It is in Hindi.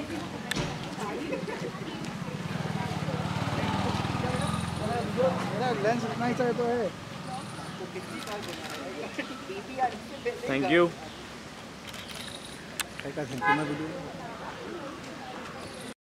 मेरा लेंस इतना ही चाहिए तो है। Thank you. मैं